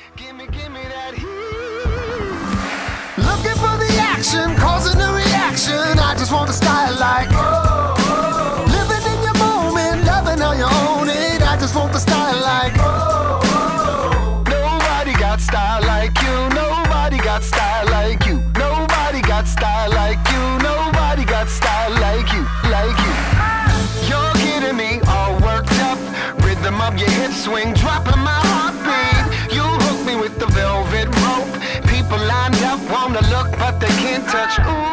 Give me that heat. Looking for the action, causing a reaction. I just want a style like living in your moment, loving how you own it. I just want the style like Nobody got style like you. Nobody got style like you. Nobody got style like you. Nobody got style like you. Like you. You're getting me all worked up. Rhythm of your hip swing, dropping my heartbeat. You hook me with the velvet rope. People lined up, wanna look, but they can't touch. Ooh.